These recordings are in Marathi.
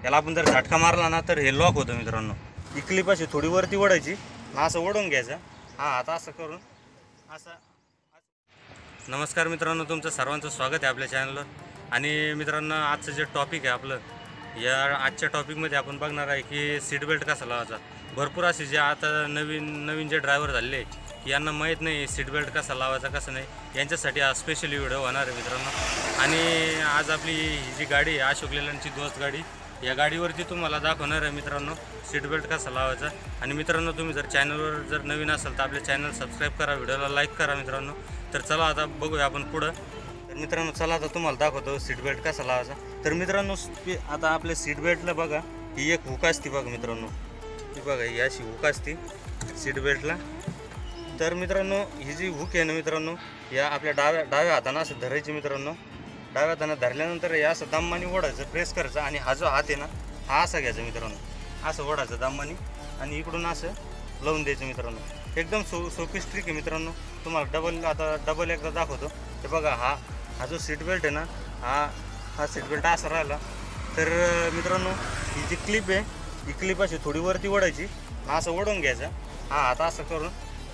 याला आपण जर झटका मारला ना तर हे लॉक होतं मित्रांनो। ही क्लिप अशी थोडी वरती ओढायची, असं ओढून घ्यायचं। हां आता असं करून असं। नमस्कार मित्रांनो, तुमचं सर्वांचं स्वागत आहे आपल्या चॅनलवर। आणि मित्रांनो, आजचं जे टॉपिक आहे आपलं, या आजच्या टॉपिकमध्ये आपण बघणार आहे की सीट बेल्ट कसा लावायचा। भरपूर असे जे आता नवीन जे ड्रायव्हर झालेले की यांना माहीत नाही सीट बेल्ट कसा लावायचा कसं नाही, यांच्यासाठी हा स्पेशली व्हिडिओ होणार आहे मित्रांनो। आणि आज आपली ही जी गाडी आहे अशोक लेलँडची दोस्त गाडी, या गाडीवरती तुम्हाला दाखवणार आहे मित्रांनो सीट बेल्ट कसा लावायचा। आणि मित्रांनो, तुम्ही जर चॅनलवर जर नवीन असाल तर आपल्या चॅनल सबस्क्राईब करा, व्हिडिओला लाईक करा मित्रांनो। तर चला आता बघूया आपण पुढं। तर मित्रांनो चला आता तुम्हाला दाखवतो सीट बेल्ट कसा लावायचा। तर मित्रांनो, आता आपल्या सीट बेल्टला बघा ही एक हुक असते बघा मित्रांनो, ही बघा ही अशी हुक असते सीट बेल्टला। तर मित्रांनो, ही जी हुक आहे ना मित्रांनो, या आपल्या डाव्या हातानं असं धरायची मित्रांनो। डाव्या हातानं धरल्यानंतर या असं दमाने ओढायचं, प्रेस करायचं आणि हा जो हात आहे ना हा असा घ्यायचा मित्रांनो, असं ओढायचं दमाने आणि इकडून असं लावून द्यायचं मित्रांनो। एकदम सोपी ट्रिक आहे मित्रांनो। तुम्हाला डबल एकदा दाखवतो। ते बघा हा जो सीट बेल्ट आहे ना, हा सीट बेल्ट असा राहिला। तर मित्रांनो, ही जी क्लिप आहे ही क्लिप अशी थोडी वरती ओढायची, असं ओढून घ्यायचं। हा आता असं करून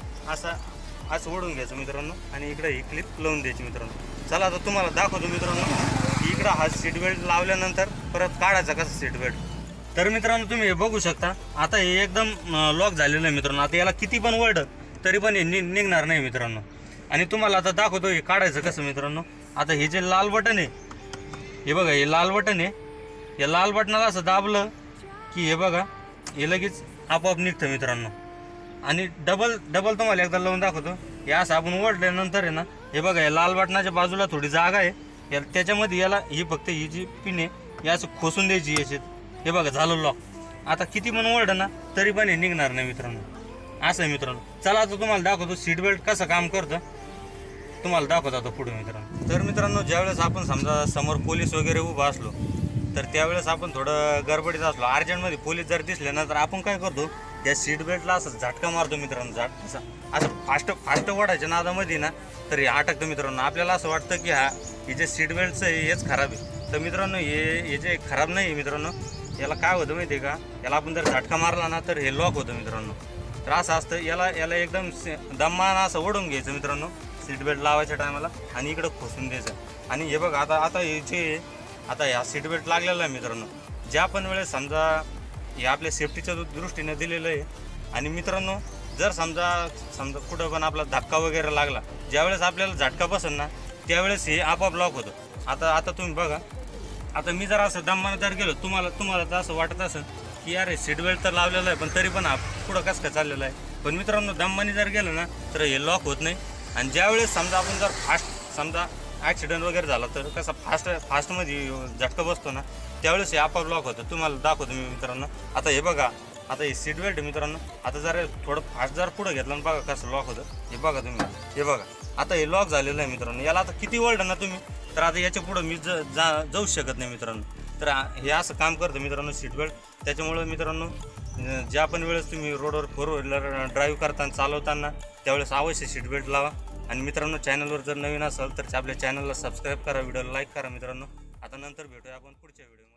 असं ओढून घ्यायचं मित्रांनो आणि इकडे ही क्लिप लावून द्यायची मित्रांनो। चला आता तुम्हाला दाखवतो मित्रांनो इकडं हा सीट बेल्ट लावल्यानंतर परत काढायचा कसा सीट बेल्ट। तर मित्रांनो, तुम्ही हे बघू शकता, आता हे एकदम लॉक झालेलं आहे मित्रांनो। आता याला किती पण ओढलं तरी पण हे निघणार नाही मित्रांनो। आणि तुम्हाला आता दाखवतो हे काढायचं कसं मित्रांनो। आता हे जे लाल बटन आहे, हे बघा हे लाल बटन आहे, या लाल बटनाला असं दाबलं की हे बघा हे लगेच आपोआप निघतं मित्रांनो। आणि डबल तुम्हाला एकदा लावून दाखवतो। हे असं आपण ओढल्यानंतर आहे ना, हे बघा या लाल बटनाच्या बाजूला थोडी जागा आहे, त्याच्यामध्ये याला ही फक्त ही जी पिन आहे हे असं खोसून द्यायची याच्यात। हे बघा झालं लॉक। आता किती पण ओढलं ना तरी पण हे निघणार नाही मित्रांनो, असं आहे मित्रांनो। चला आता तुम्हाला दाखवतो सीट बेल्ट कसं काम करतं, तुम्हाला दाखवतो आता पुढे मित्रांनो। तर मित्रांनो, ज्यावेळेस आपण समजा समोर पोलीस वगैरे उभा असलो तर त्यावेळेस आपण थोडं गडबडीत असलो, अर्जंटमध्ये पोलीस जर दिसले ना तर आपण काय करतो, या सीट बेल्टला असं झटका मारतो मित्रांनो। असं फास्ट ओढायच्या नादामध्ये ना तर हे अटकतं मित्रांनो। आपल्याला असं वाटतं की हे जे सीट बेल्टचं आहे हेच खराब आहे, तर मित्रांनो हे जे खराब नाही आहे मित्रांनो। याला काय होतं माहिती आहे का, याला आपण जर झटका मारला ना तर हे लॉक होतं मित्रांनो। तर असं असतं, याला एकदम दमानं असं ओढून घ्यायचं मित्रांनो सीट बेल्ट लावायच्या टायमाला आणि इकडं खोसून द्यायचं। आणि हे बघा आता हे जे आता ह्या सीट बेल्ट लागलेला आहे मित्रांनो, ज्या पण वेळेस समजा हे आपल्या सेफ्टीच्या दृष्टीने दिलेलं आहे। आणि मित्रांनो, जर समजा कुठं पण आपला धक्का वगैरे लागला, ज्यावेळेस आपल्याला झटका बसेल ना त्यावेळेस हे आपोआप लॉक होतं। आता तुम्ही बघा, आता मी जर असं दमानं जर गेलो, तुम्हाला तर असं वाटत असेल की अरे सीट बेल्ट तर लावलेलं आहे पण तरी पण पुढं कसं काय चाललेलं आहे, पण मित्रांनो दमाने जर गेलं ना तर हे लॉक होत नाही। आणि ज्यावेळेस समजा आपण जर समजा ॲक्सिडेंट वगैरे झाला तर कसं फास्टमध्ये झटका बसतो ना त्यावेळेस हे आपोआप लॉक होतं। तुम्हाला दाखवतो मी मित्रांनो। आता हे बघा, आता हे सीट बेल्ट मित्रांनो, आता जर थोडं फास्ट जर पुढं घेतलं ना बघा कसं लॉक होतं। हे बघा तुम्ही, हे बघा आता हे लॉक झालेलं आहे मित्रांनो। याला आता किती ओढलं ना तुम्ही तर आता याच्या पुढं मी जाऊ शकत नाही मित्रांनो। तर हे असं काम करतं मित्रांनो सीट बेल्ट। त्याच्यामुळं मित्रांनो, ज्या पण वेळेस तुम्ही रोडवर 4 व्हीलर ड्राईव्ह करताना चालवताना त्यावेळेस अवश्य सीट बेल्ट लावा। आणि मित्रांनो, चॅनलवर जर नवीन असाल तर आपल्या चॅनलला सबस्क्राईब करा, व्हिडिओला लाईक करा मित्रांनो। आता नंतर भेटूया आपण पुढच्या व्हिडिओ।